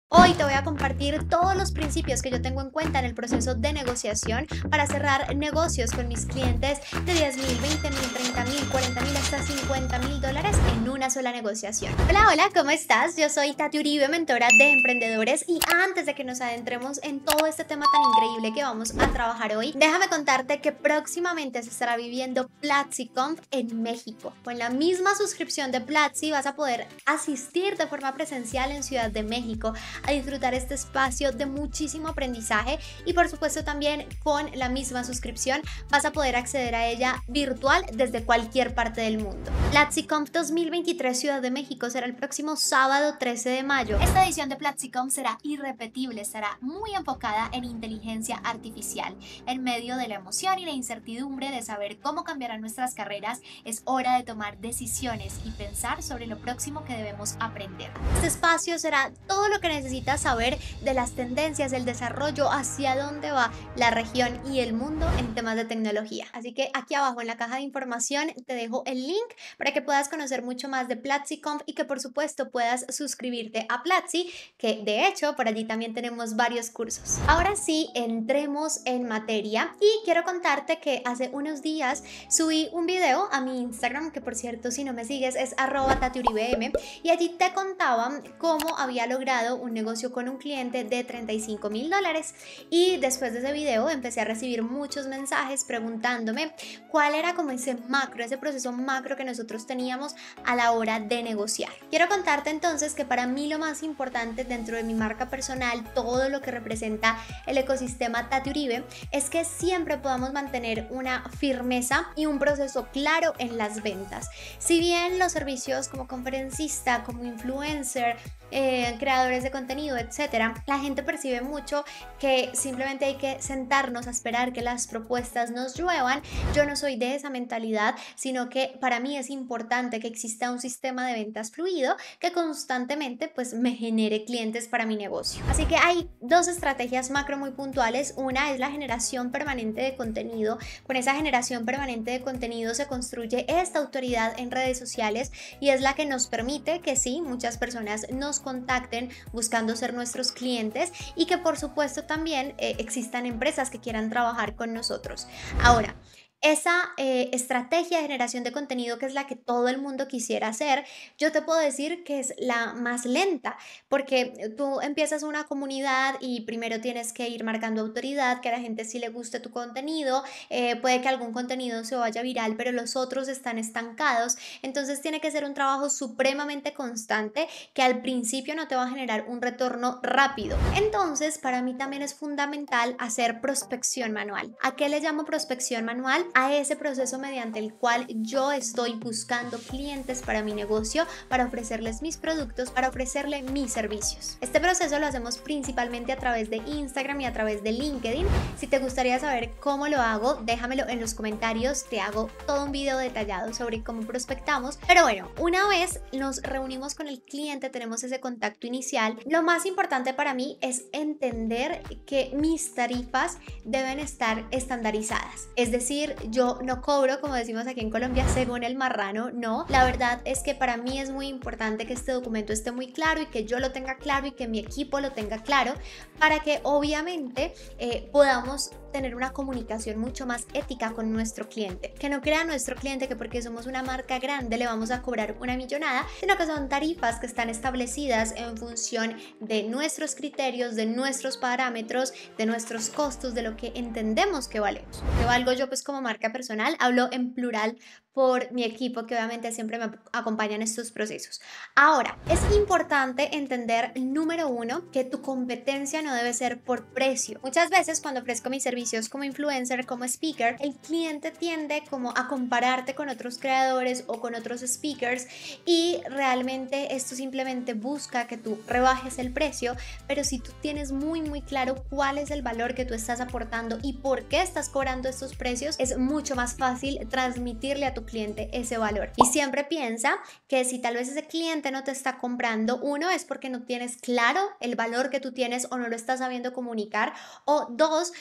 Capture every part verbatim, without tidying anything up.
Hoy te voy a compartir todos los principios que yo tengo en cuenta en el proceso de negociación para cerrar negocios con mis clientes de diez mil, veinte mil, treinta mil, cuarenta mil hasta cincuenta mil dólares en una sola negociación. Hola, hola, ¿cómo estás? Yo soy Tati Uribe, mentora de emprendedores, y antes de que nos adentremos en todo este tema tan increíble que vamos a trabajar hoy, déjame contarte que próximamente se estará viviendo PlatziConf en México. Con la misma suscripción de Platzi vas a poder asistir de forma presencial en Ciudad de México a disfrutar este espacio de muchísimo aprendizaje, y por supuesto también con la misma suscripción vas a poder acceder a ella virtual desde cualquier parte del mundo. PlatziConf dos mil veintitrés Ciudad de México será el próximo sábado trece de mayo. Esta edición de PlatziConf será irrepetible, estará muy enfocada en inteligencia artificial. En medio de la emoción y la incertidumbre de saber cómo cambiarán nuestras carreras, es hora de tomar decisiones y pensar sobre lo próximo que debemos aprender. Este espacio será todo lo que necesitas saber de las tendencias, del desarrollo, hacia dónde va la región y el mundo en temas de tecnología. Así que aquí abajo en la caja de información te dejo el link para que puedas conocer mucho más de PlatziConf y que por supuesto puedas suscribirte a Platzi, que de hecho por allí también tenemos varios cursos. Ahora sí, entremos en materia, y quiero contarte que hace unos días subí un video a mi Instagram, que por cierto, si no me sigues, es arroba tatiuribem, y allí te contaba cómo había logrado un negocio con un cliente de treinta y cinco mil dólares. Y después de ese video empecé a recibir muchos mensajes preguntándome cuál era como ese macro, ese proceso macro que nosotros teníamos a la hora de negociar. Quiero contarte entonces que para mí lo más importante dentro de mi marca personal, todo lo que representa el ecosistema Tati Uribe, es que siempre podamos mantener una firmeza y un proceso claro en las ventas. Si bien los servicios como conferencista, como influencer, Eh, creadores de contenido, etcétera, la gente percibe mucho que simplemente hay que sentarnos a esperar que las propuestas nos lluevan. Yo no soy de esa mentalidad, sino que para mí es importante que exista un sistema de ventas fluido que constantemente pues me genere clientes para mi negocio. Así que hay dos estrategias macro muy puntuales. Una es la generación permanente de contenido. Con esa generación permanente de contenido se construye esta autoridad en redes sociales, y es la que nos permite que sí, muchas personas nos contacten buscando ser nuestros clientes, y que por supuesto también eh, existan empresas que quieran trabajar con nosotros. Ahora, esa eh, estrategia de generación de contenido, que es la que todo el mundo quisiera hacer, yo te puedo decir que es la más lenta, porque tú empiezas una comunidad y primero tienes que ir marcando autoridad, que a la gente sí le guste tu contenido, eh, puede que algún contenido se vaya viral, pero los otros están estancados. Entonces tiene que ser un trabajo supremamente constante, que al principio no te va a generar un retorno rápido. Entonces para mí también es fundamental hacer prospección manual. ¿A qué le llamo prospección manual? A ese proceso mediante el cual yo estoy buscando clientes para mi negocio, para ofrecerles mis productos, para ofrecerle mis servicios. Este proceso lo hacemos principalmente a través de Instagram y a través de LinkedIn. Si te gustaría saber cómo lo hago, déjamelo en los comentarios, te hago todo un video detallado sobre cómo prospectamos. Pero bueno, una vez nos reunimos con el cliente, tenemos ese contacto inicial, lo más importante para mí es entender que mis tarifas deben estar estandarizadas. Es decir, yo no cobro, como decimos aquí en Colombia, según el marrano, no. La verdad es que para mí es muy importante que este documento esté muy claro, y que yo lo tenga claro, y que mi equipo lo tenga claro, para que obviamente eh, podamos tener una comunicación mucho más ética con nuestro cliente. Que no crea nuestro cliente que porque somos una marca grande le vamos a cobrar una millonada, sino que son tarifas que están establecidas en función de nuestros criterios, de nuestros parámetros, de nuestros costos, de lo que entendemos que valemos. Que valgo yo pues como marca personal, hablo en plural por mi equipo, que obviamente siempre me acompaña en estos procesos. Ahora, es importante entender, número uno, que tu competencia no debe ser por precio. Muchas veces cuando ofrezco mis servicios como influencer, como speaker, el cliente tiende como a compararte con otros creadores o con otros speakers, y realmente esto simplemente busca que tú rebajes el precio. Pero si tú tienes muy muy claro cuál es el valor que tú estás aportando y por qué estás cobrando estos precios, es mucho más fácil transmitirle a tu cliente ese valor. Y siempre piensa que si tal vez ese cliente no te está comprando, uno, es porque no tienes claro el valor que tú tienes o no lo estás sabiendo comunicar, o dos, pues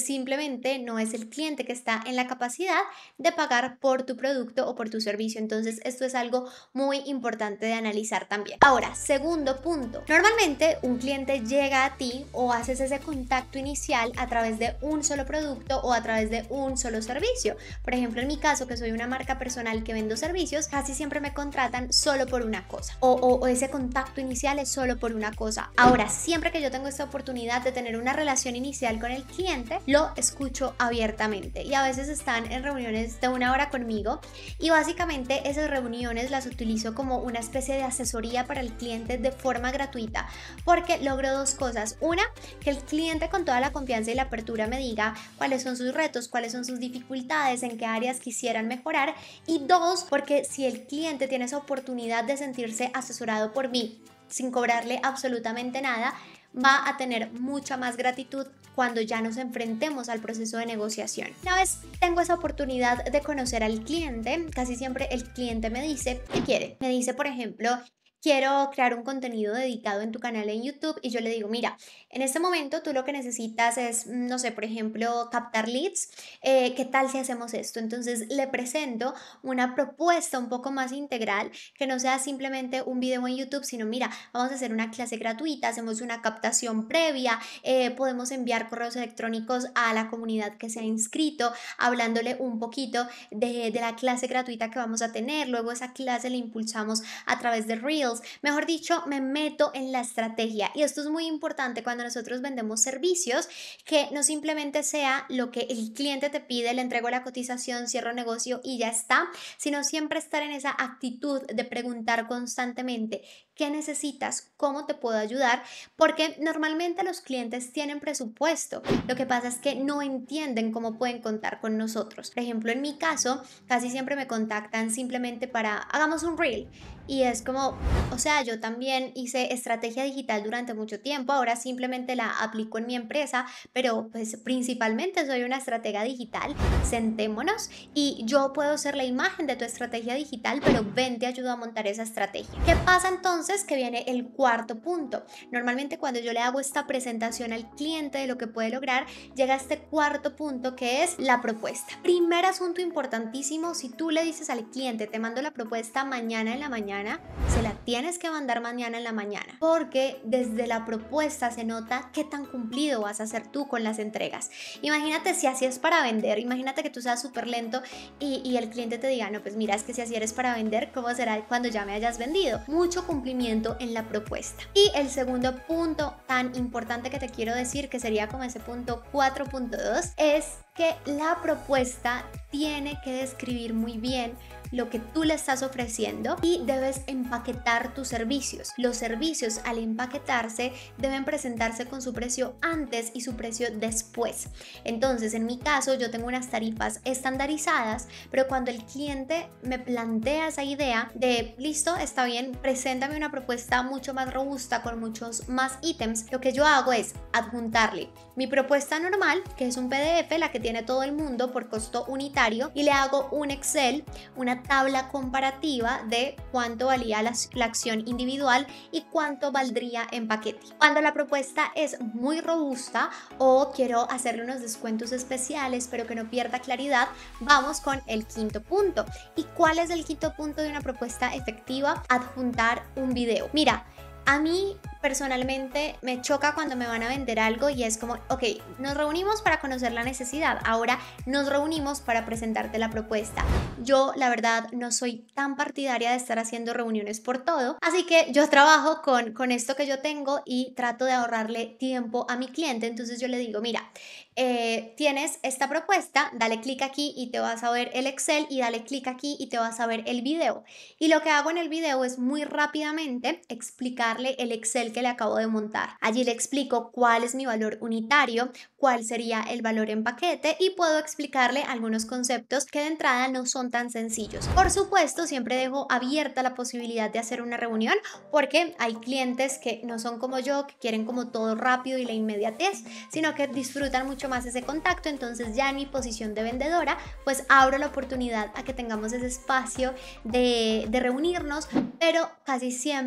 simplemente no es el cliente que está en la capacidad de pagar por tu producto o por tu servicio. Entonces esto es algo muy importante de analizar también. Ahora, segundo punto, normalmente un cliente llega a ti o haces ese contacto inicial a través de un solo producto o a través de un solo servicio. Por ejemplo, en mi caso, que soy una marca personal que vendo servicios, casi siempre me contratan solo por una cosa o, o, o ese contacto inicial es solo por una cosa. Ahora, siempre que yo tengo esta oportunidad de tener una relación inicial con el cliente, lo escucho abiertamente y a veces están en reuniones de una hora conmigo y básicamente esas reuniones las utilizo como una especie de asesoría para el cliente de forma gratuita, porque logro dos cosas. Una, que el cliente con toda la confianza y la apertura me diga cuáles son sus retos, cuáles son sus dificultades, en qué áreas quisieran mejorar, y dos, porque si el cliente tiene esa oportunidad de sentirse asesorado por mí sin cobrarle absolutamente nada, va a tener mucha más gratitud cuando ya nos enfrentemos al proceso de negociación. Una vez tengo esa oportunidad de conocer al cliente, casi siempre el cliente me dice qué quiere. Me dice, por ejemplo, quiero crear un contenido dedicado en tu canal en YouTube, y yo le digo, mira, en este momento tú lo que necesitas es, no sé, por ejemplo, captar leads, eh, ¿qué tal si hacemos esto? Entonces le presento una propuesta un poco más integral, que no sea simplemente un video en YouTube, sino mira, vamos a hacer una clase gratuita, hacemos una captación previa, eh, podemos enviar correos electrónicos a la comunidad que se ha inscrito, hablándole un poquito de, de la clase gratuita que vamos a tener, luego esa clase la impulsamos a través de Reels. Mejor dicho, me meto en la estrategia, y esto es muy importante cuando nosotros vendemos servicios, que no simplemente sea lo que el cliente te pide, le entrego la cotización, cierro negocio y ya está, sino siempre estar en esa actitud de preguntar constantemente qué necesitas, cómo te puedo ayudar, porque normalmente los clientes tienen presupuesto, lo que pasa es que no entienden cómo pueden contar con nosotros. Por ejemplo, en mi caso, casi siempre me contactan simplemente para hagamos un reel, y es como, o sea, yo también hice estrategia digital durante mucho tiempo, ahora simplemente la aplico en mi empresa, pero pues principalmente soy una estratega digital. Sentémonos y yo puedo ser la imagen de tu estrategia digital, pero ven, te ayudo a montar esa estrategia. ¿Qué pasa entonces? Que viene el cuarto punto. Normalmente cuando yo le hago esta presentación al cliente de lo que puede lograr, llega este cuarto punto, que es la propuesta. Primer asunto importantísimo: si tú le dices al cliente, te mando la propuesta mañana en la mañana, se la tienes que mandar mañana en la mañana, porque desde la propuesta se nota qué tan cumplido vas a ser tú con las entregas. Imagínate si así es para vender, imagínate que tú seas súper lento y, y el cliente te diga, no, pues mira, es que si así eres para vender, ¿cómo será cuando ya me hayas vendido? Mucho cumplimiento en la propuesta. Y el segundo punto tan importante que te quiero decir, que sería como ese punto cuatro punto dos, es que la propuesta tiene que describir muy bien lo que tú le estás ofreciendo y debes empaquetar tus servicios. Los servicios, al empaquetarse, deben presentarse con su precio antes y su precio después. Entonces, en mi caso, yo tengo unas tarifas estandarizadas, pero cuando el cliente me plantea esa idea de, listo, está bien, preséntame una propuesta mucho más robusta con muchos más ítems, lo que yo hago es adjuntarle mi propuesta normal, que es un P D F, la que tiene todo el mundo por costo unitario, y le hago un Excel, una tabla comparativa de cuánto valía la, la acción individual y cuánto valdría en paquete. Cuando la propuesta es muy robusta o quiero hacerle unos descuentos especiales pero que no pierda claridad, vamos con el quinto punto. ¿Y cuál es el quinto punto de una propuesta efectiva? Adjuntar un video. Mira, a mí personalmente me choca cuando me van a vender algo y es como, ok, nos reunimos para conocer la necesidad, ahora nos reunimos para presentarte la propuesta. Yo, la verdad, no soy tan partidaria de estar haciendo reuniones por todo, así que yo trabajo con, con esto que yo tengo y trato de ahorrarle tiempo a mi cliente. Entonces yo le digo, mira, eh, tienes esta propuesta, dale clic aquí y te vas a ver el Excel, y dale clic aquí y te vas a ver el video. Y lo que hago en el video es muy rápidamente explicarle el Excel que le acabo de montar. Allí le explico cuál es mi valor unitario, cuál sería el valor en paquete, y puedo explicarle algunos conceptos que de entrada no son tan sencillos. Por supuesto, siempre dejo abierta la posibilidad de hacer una reunión, porque hay clientes que no son como yo, que quieren como todo rápido y la inmediatez, sino que disfrutan mucho más ese contacto. Entonces ya en mi posición de vendedora, pues abro la oportunidad a que tengamos ese espacio de, de reunirnos, pero casi siempre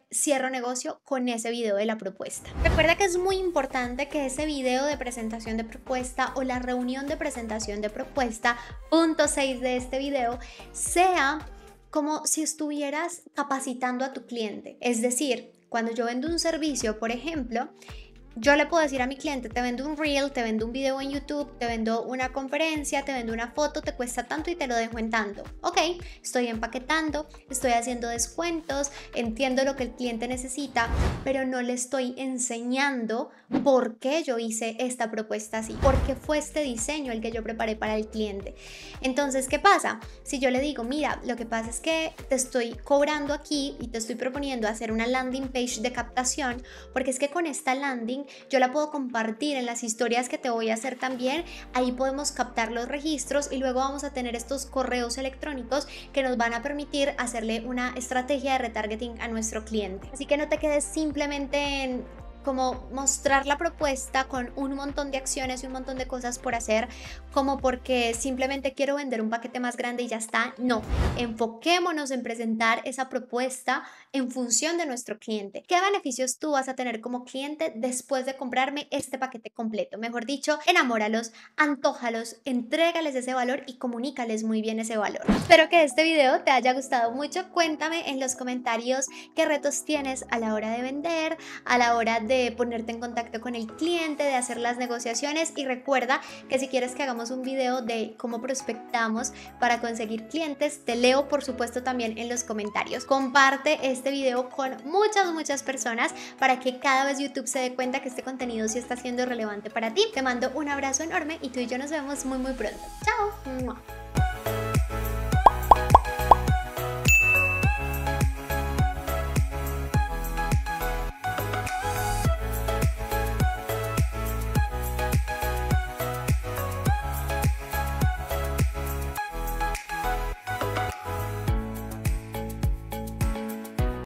cierro negocio con ese video de la propuesta. Recuerda que es muy importante que ese video de presentación de propuesta o la reunión de presentación de propuesta, punto seis de este video, sea como si estuvieras capacitando a tu cliente. Es decir, cuando yo vendo un servicio, por ejemplo, yo le puedo decir a mi cliente, te vendo un reel, te vendo un video en YouTube, te vendo una conferencia, te vendo una foto, te cuesta tanto y te lo dejo en tanto. Ok, estoy empaquetando, estoy haciendo descuentos, entiendo lo que el cliente necesita, pero no le estoy enseñando por qué yo hice esta propuesta así, por qué fue este diseño el que yo preparé para el cliente. Entonces, ¿qué pasa? Si yo le digo, mira, lo que pasa es que te estoy cobrando aquí y te estoy proponiendo hacer una landing page de captación, porque es que con esta landing yo la puedo compartir en las historias que te voy a hacer también, ahí podemos captar los registros y luego vamos a tener estos correos electrónicos que nos van a permitir hacerle una estrategia de retargeting a nuestro cliente. Así que no te quedes simplemente en como mostrar la propuesta con un montón de acciones y un montón de cosas por hacer, como porque simplemente quiero vender un paquete más grande y ya está. No, enfoquémonos en presentar esa propuesta en función de nuestro cliente. ¿Qué beneficios tú vas a tener como cliente después de comprarme este paquete completo? Mejor dicho, enamóralos, antójalos, entrégales ese valor y comunícales muy bien ese valor. Espero que este video te haya gustado mucho. Cuéntame en los comentarios qué retos tienes a la hora de vender, a la hora de de ponerte en contacto con el cliente, de hacer las negociaciones, y recuerda que si quieres que hagamos un video de cómo prospectamos para conseguir clientes, te leo por supuesto también en los comentarios. Comparte este video con muchas muchas personas para que cada vez YouTube se dé cuenta que este contenido sí está siendo relevante para ti. Te mando un abrazo enorme y tú y yo nos vemos muy muy pronto. Chao.